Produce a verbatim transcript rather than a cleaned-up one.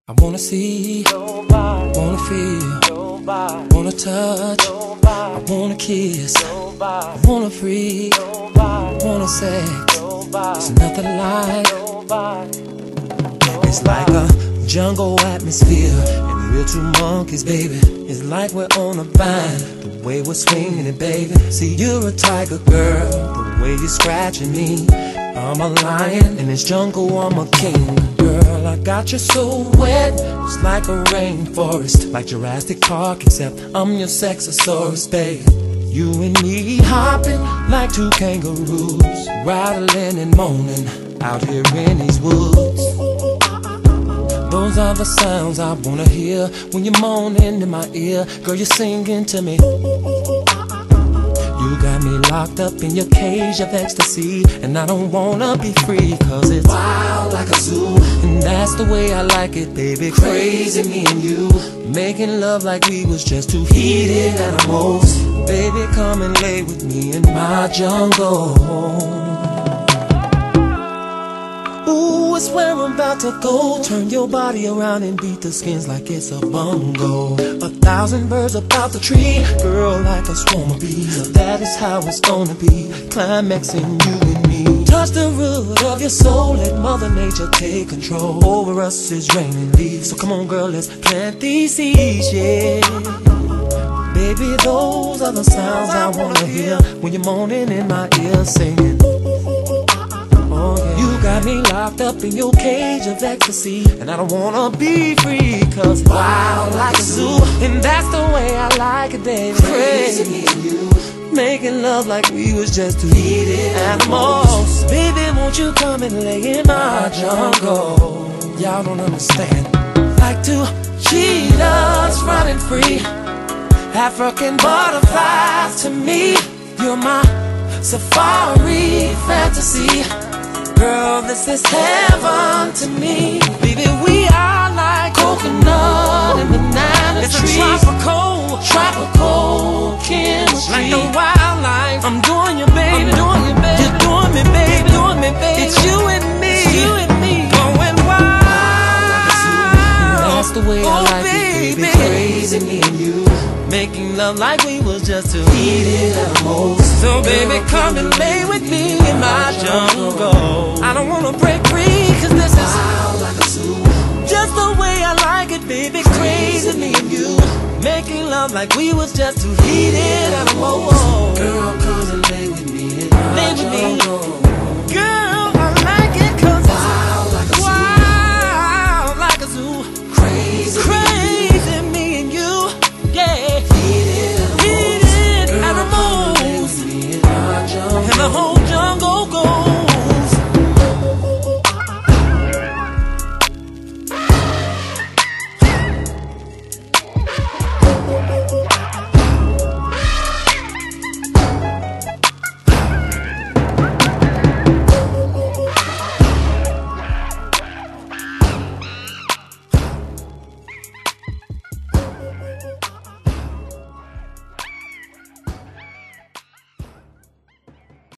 I wanna see, Nobody, wanna feel, nobody, wanna touch, I nobody, wanna kiss, I nobody, wanna freak, nobody, wanna sex. There's nobody, nothing like, nobody. it's like a jungle atmosphere, and we're two monkeys, baby. It's like we're on a vine, the way we're swinging it, baby. See, you're a tiger girl, the way you're scratching me. I'm a lion, in this jungle I'm a king. Girl, I got you so wet, it's like a rainforest, like Jurassic Park, except I'm your sexosaurus, baby. You and me hopping like two kangaroos, rattling and moaning out here in these woods. Those are the sounds I wanna hear when you're moaning in my ear. Girl, you're singing to me. You got me locked up in your cage of ecstasy, and I don't wanna be free, cause it's wild like a zoo. And that's the way I like it, baby. Crazy, me and you, making love like we was just two heated animals. Baby, come and lay with me in my jungle. Ooh, it's where I'm about to go. Turn your body around and beat the skins like it's a bongo. A thousand birds about the tree, girl, like a swarm of bees. That is how it's gonna be, climaxing you and me. Touch the root of your soul, let Mother Nature take control. Over us is raining leaves, so come on girl, let's plant these seeds, yeah. Baby, those are the sounds I wanna hear when you're moaning in my ear, singing. Oh, yeah. You got me locked up in your cage of ecstasy, and I don't wanna be free, cause wild like a zoo. And that's the way I like it, baby. Crazy, me and you, making love like we was just two heated animals. Baby, won't you come and lay in my jungle? Y'all don't understand. Like two cheetahs running free, African butterflies to me. You're my safari fantasy. Girl, this is heaven to me. Baby, we are like coconut and banana trees. It's a tropical, tropical chemistry. Like the wildlife, I'm doing you, baby. I'm doing you, baby. You're doing me, baby. You're doing me, baby. It's you and me. It's you and me. Going wild. That's the way I Oh, like it, baby. Crazy, me and you, making love like we was just two heated animals. So baby, come and lay with me in my jungle. I don't wanna break free, cause this is wild like a zoo. Just the way I like it, baby. Crazy, me and you, making love like we was just two heated animals. Girl, come and lay with me in my jungle.